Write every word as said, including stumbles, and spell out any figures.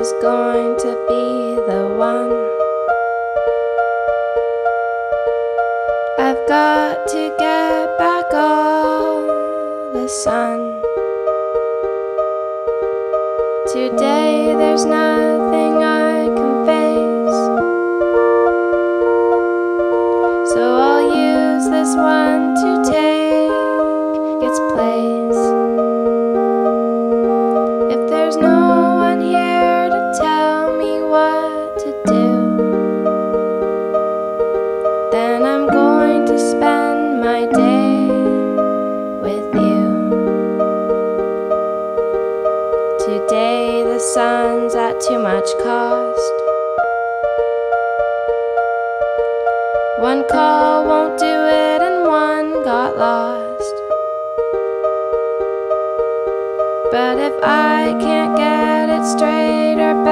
is going to be the one. I've got to get back all the sun. Today there's nothing I can face, so I'll use this one to take its place. If there's no one here to tell me what to do, then I'm going to spend my day with you. Today the sun's at too much cost. One call won't do it and one got lost. But if I can't get it straight or